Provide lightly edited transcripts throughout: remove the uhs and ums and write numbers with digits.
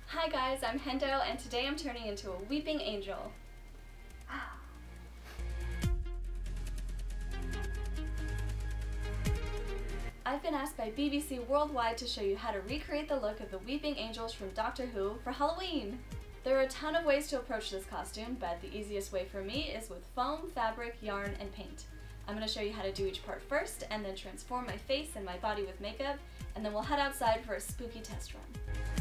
Hi guys, I'm Hendo and today I'm turning into a weeping angel. I've been asked by BBC Worldwide to show you how to recreate the look of the weeping angels from Doctor Who for Halloween. There are a ton of ways to approach this costume, but the easiest way for me is with foam, fabric, yarn, and paint. I'm going to show you how to do each part first and then transform my face and my body with makeup, and then we'll head outside for a spooky test run.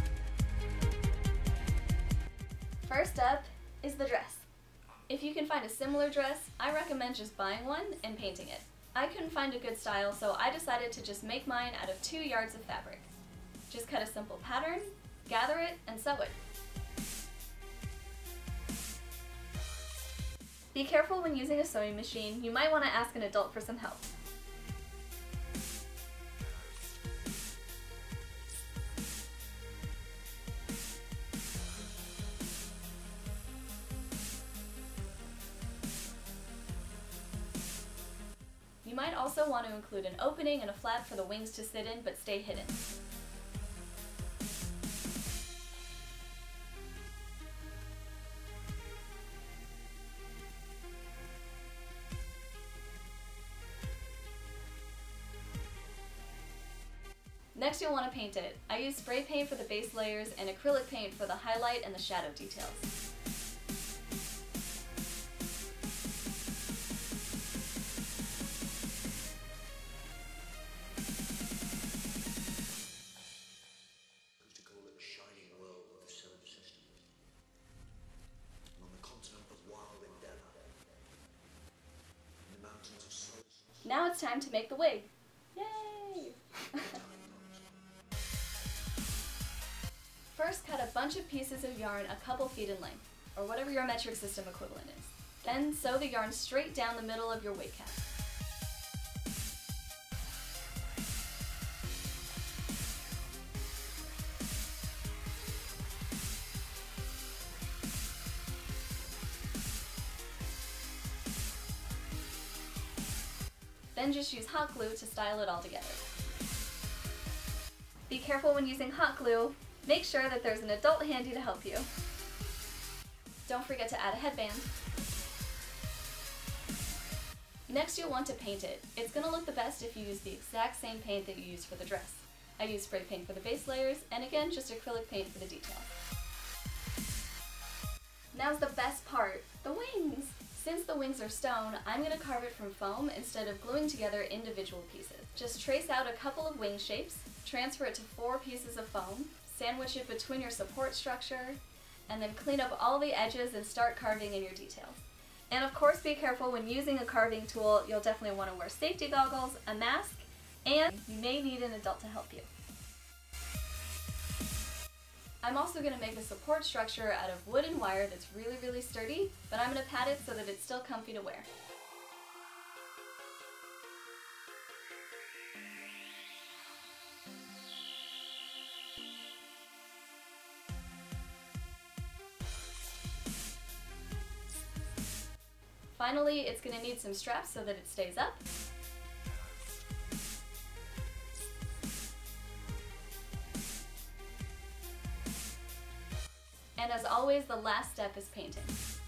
First up is the dress. If you can find a similar dress, I recommend just buying one and painting it. I couldn't find a good style, so I decided to just make mine out of 2 yards of fabric. Just cut a simple pattern, gather it, and sew it. Be careful when using a sewing machine. You might want to ask an adult for some help. You might also want to include an opening and a flap for the wings to sit in, but stay hidden. Next you'll want to paint it. I use spray paint for the base layers and acrylic paint for the highlight and the shadow details. Now it's time to make the wig. Yay! First, cut a bunch of pieces of yarn a couple feet in length, or whatever your metric system equivalent is. Then sew the yarn straight down the middle of your wig cap. Then just use hot glue to style it all together. Be careful when using hot glue. Make sure that there's an adult handy to help you. Don't forget to add a headband. Next you'll want to paint it. It's going to look the best if you use the exact same paint that you used for the dress. I use spray paint for the base layers, and again just acrylic paint for the detail. Now's the best part, the wings! Since the wings are stone, I'm going to carve it from foam instead of gluing together individual pieces. Just trace out a couple of wing shapes, transfer it to 4 pieces of foam, sandwich it between your support structure, and then clean up all the edges and start carving in your details. And of course be careful when using a carving tool. You'll definitely want to wear safety goggles, a mask, and you may need an adult to help you. I'm also going to make the support structure out of wood and wire that's really sturdy, but I'm going to pad it so that it's still comfy to wear. Finally, it's going to need some straps so that it stays up. And as always, the last step is painting.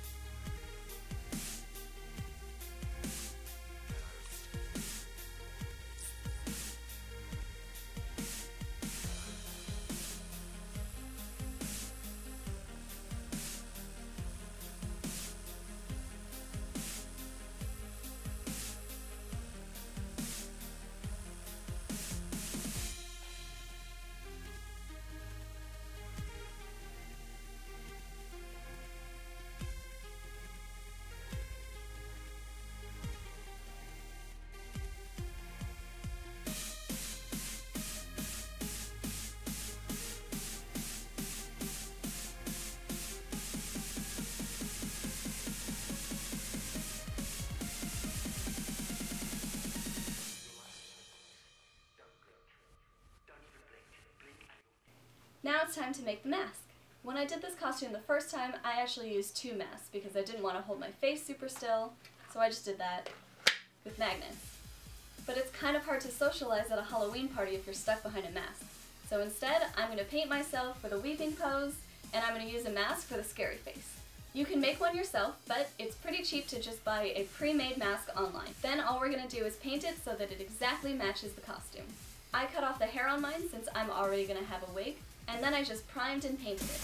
Now it's time to make the mask. When I did this costume the first time, I actually used 2 masks because I didn't want to hold my face super still, so I just did that with magnets. But it's kind of hard to socialize at a Halloween party if you're stuck behind a mask. So instead, I'm going to paint myself for the weeping pose and I'm going to use a mask for the scary face. You can make one yourself, but it's pretty cheap to just buy a pre-made mask online. Then all we're going to do is paint it so that it exactly matches the costume. I cut off the hair on mine since I'm already going to have a wig, and then I just primed and painted it.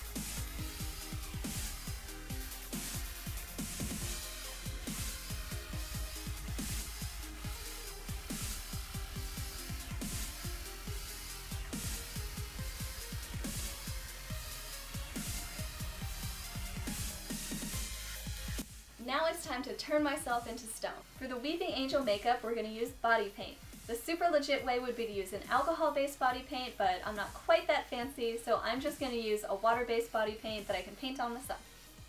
Now it's time to turn myself into stone. For the Weeping Angel makeup, we're going to use body paint. The super legit way would be to use an alcohol-based body paint, but I'm not quite that fancy, so I'm just going to use a water-based body paint that I can paint on myself.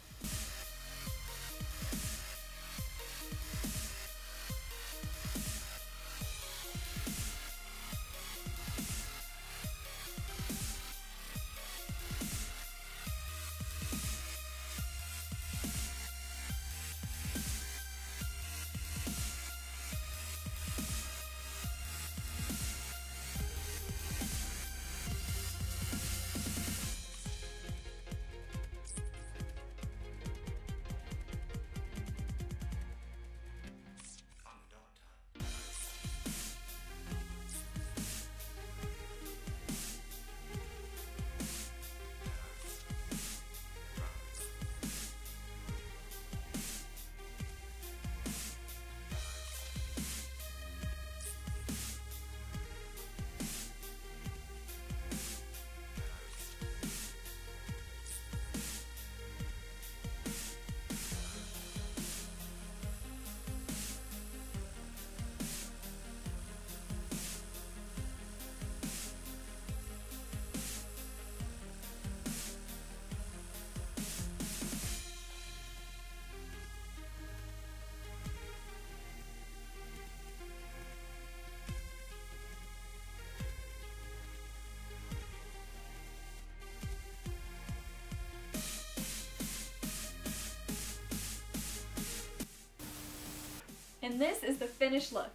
And this is the finished look.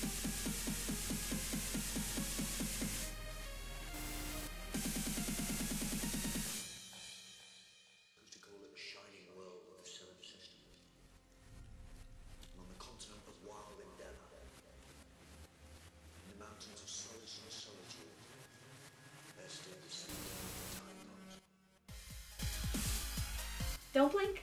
To call it a shining world of the solar system. On the continent of wild endeavor. In the mountains of solace and solitude. There stood the sun time post. Don't blink.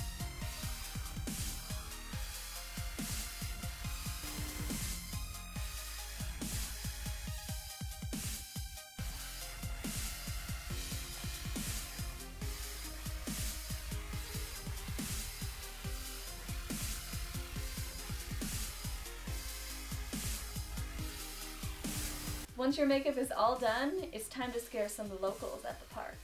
Once your makeup is all done, it's time to scare some locals at the park.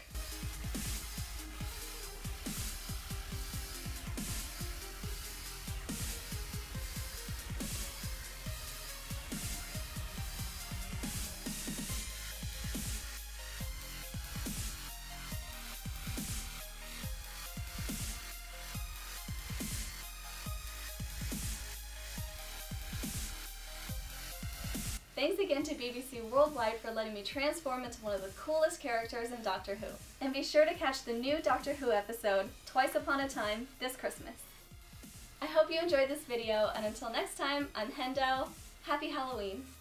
Thanks again to BBC Worldwide for letting me transform into one of the coolest characters in Doctor Who. And be sure to catch the new Doctor Who episode, Twice Upon a Time, this Christmas. I hope you enjoyed this video, and until next time, I'm Hendo. Happy Halloween!